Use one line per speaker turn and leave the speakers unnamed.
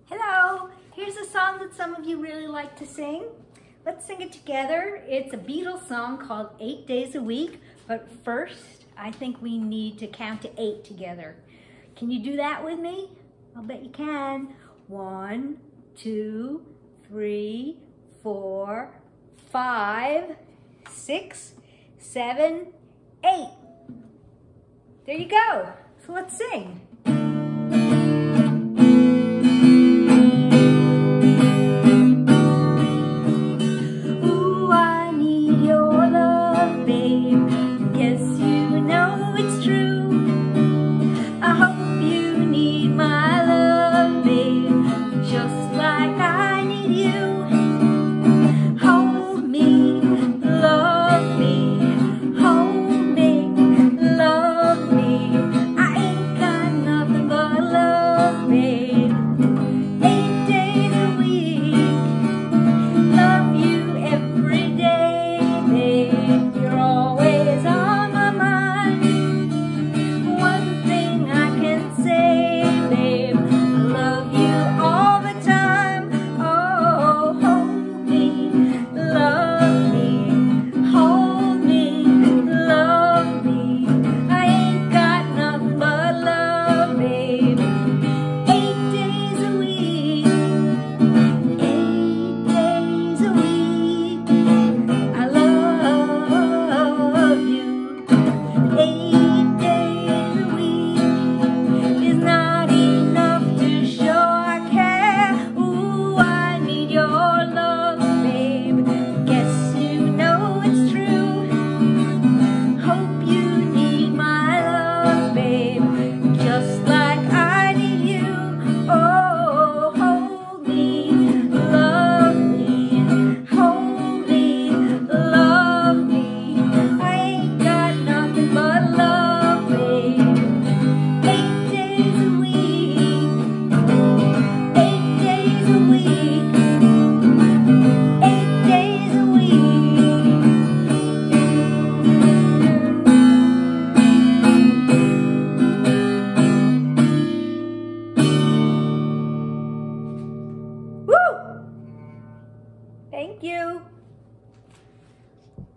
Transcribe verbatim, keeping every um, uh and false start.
Hello, here's a song that some of you really like to sing. Let's sing it together. It's a Beatles song called Eight Days a Week, but first I think we need to count to eight together. Can you do that with me? I'll bet you can. One, two, three, four, five, six, seven, eight. There you go. So let's sing.